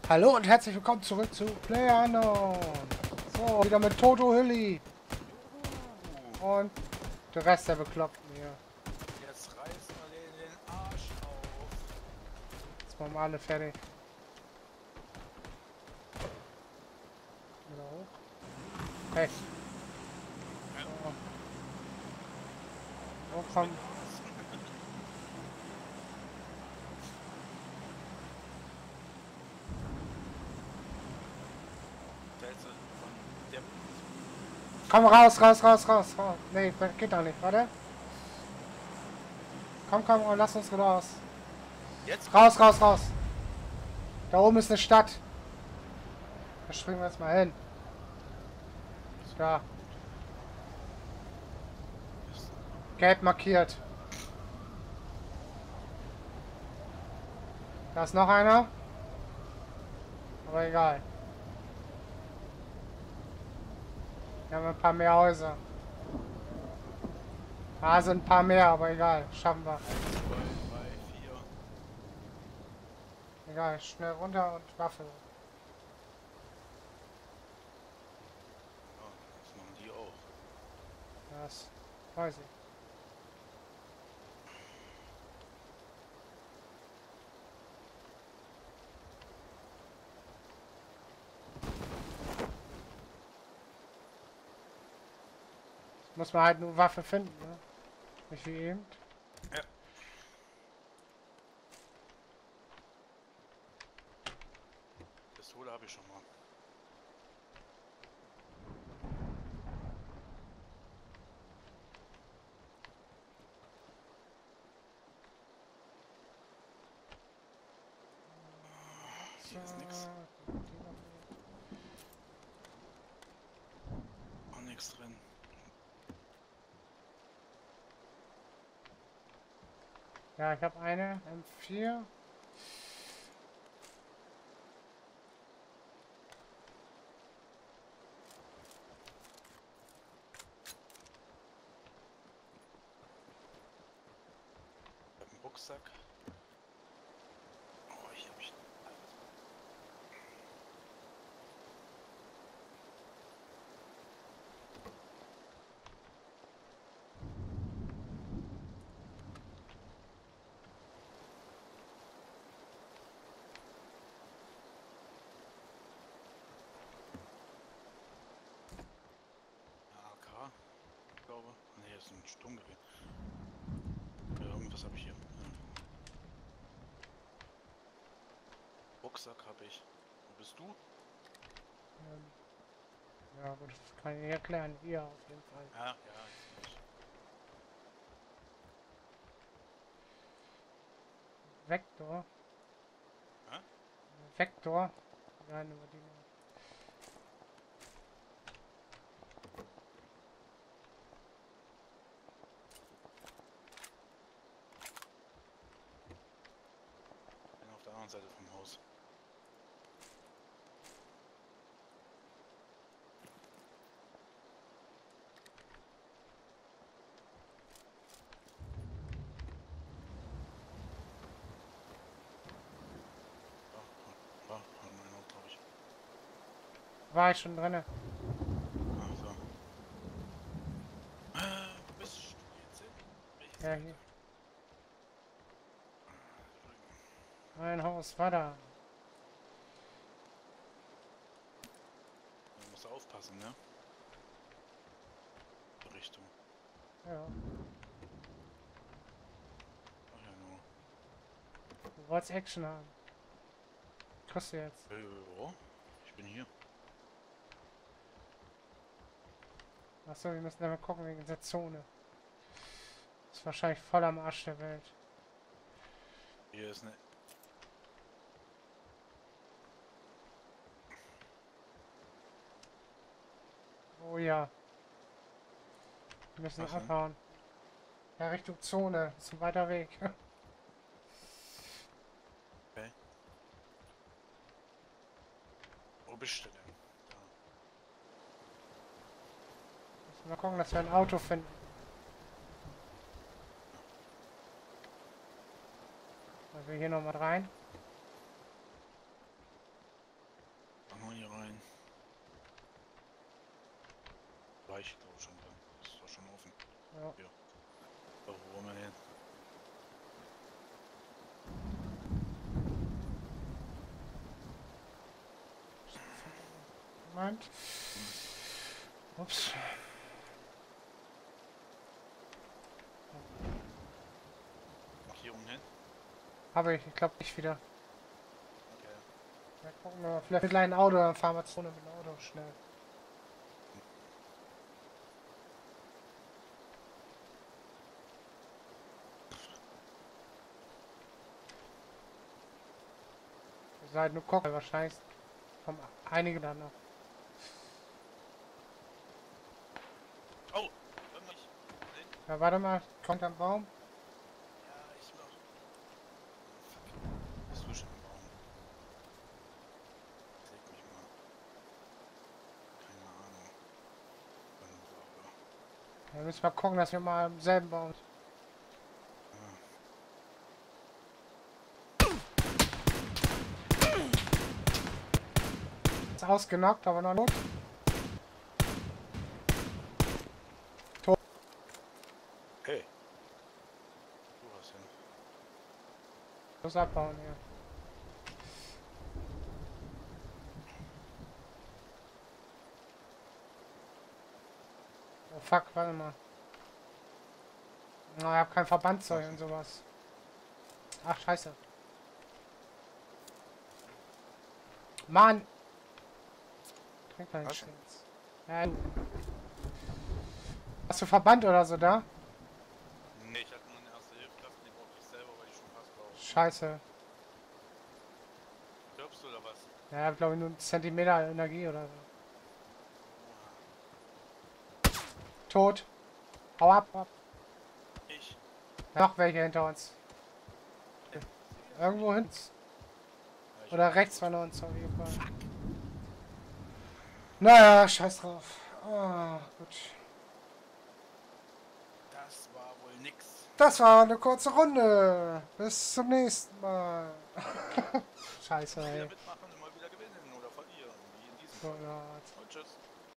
Hallo und herzlich willkommen zurück zu PlayerUnknown. So, wieder mit Toto Hilly. Und der Rest der Bekloppten hier. Jetzt reißen wir den Arsch auf. Jetzt machen wir alle fertig. Wieder hoch. Hey. So. So, komm. Komm raus, raus, raus, raus, raus. Nee, geht doch nicht, warte. Komm, komm, und lass uns raus. Jetzt Raus, raus, raus. Da oben ist eine Stadt. Da springen wir jetzt mal hin. Da. Gelb markiert. Da ist noch einer. Aber egal. Wir haben ein paar mehr Häuser. Da sind ein paar mehr, aber egal. Schaffen wir. 1, 2, 3, 4. Egal, schnell runter und Waffe. Oh, das machen die auch. Das weiß ich. Muss man halt nur Waffe finden, ne? Nicht wie eben. Ja. Pistole habe ich schon mal. Hier ist nix. Auch nichts drin. Ja, ich habe eine M4. Ich habe einen Rucksack. Oh, hier habe ich. Eine AK. Ich glaube. Ne, hier ist ein Sturmgewehr. Ja, irgendwas habe ich hier. Ja. Rucksack habe ich. Wo bist du? Ja gut, das kann ich erklären. Hier auf jeden Fall. Ja, ja, ich sehe dich. Vektor. Hä? Vektor. Ja, nur die noch. Bin auf der anderen Seite vom Haus. Ja, hat man auch, glaube ich. War ich schon drinne. Ah, so. Wo bist du jetzt hin? Welche Ja, Seite? hier. Drüben. Mein Haus war da. Man muss aufpassen, ne? Richtung. Ja. Ach ja, nur. Du wolltest Action haben. Kriegst du jetzt. Ja, ich bin hier. Achso, wir müssen mal gucken wegen der Zone. Ist wahrscheinlich voll am Arsch der Welt. Hier ist eine. Oh ja. Wir müssen Was denn? abhauen. Ja, Richtung Zone. Ist ein weiter Weg. Okay. Wo bist du denn? Da. Müssen mal gucken, dass wir ein Auto finden. Also hier nochmal rein. war ich glaube schon dran. Das ist doch schon offen. Ja. Ja. So, wo wollen wir hin? Moment. Ups. Markierung hin? Habe ich glaube nicht wieder. Okay. Ja, gucken wir mal. Vielleicht mit kleinen Auto, dann fahren wir zu mit dem Auto schnell. Ihr seid nur gucken, wahrscheinlich kommen einige dann noch. Oh! Warte mal, ich. Nein. Ja, warte mal, kommt am Baum. Ja, ich mach. Fuck. Was ist zwischen dem Baum? Leg mich mal. Keine Ahnung. Wir müssen mal gucken, dass wir mal im selben Baum. Ist ausgenockt, aber noch nicht. Hey! Du hast ja. Los abbauen hier. Oh fuck, warte mal. Oh, ich hab kein Verbandszeug und sowas. Ach, scheiße. Mann! Trink doch nicht. Ja, hast du Verband oder so da? Nee, ich hatte nur eine erste Hilfskraft, die brauchte ich selber, weil ich schon fast brauche. Scheiße. Stirbst du oder was? Ja, glaube ich nur einen Zentimeter Energie oder so. Tot. Hau ab, ab. Ich. Noch welche hinter uns. Irgendwo hin. Ja, ich Oder bin rechts tot. von uns auf jeden Fall. Naja, scheiß drauf. Ah, gut. Das war wohl nix. Das war eine kurze Runde. Bis zum nächsten Mal. Scheiße, Wieder ey. mitmachen, immer wieder gewinnen oder verlieren. Wie in diesem So, Fall. ja. Und tschüss.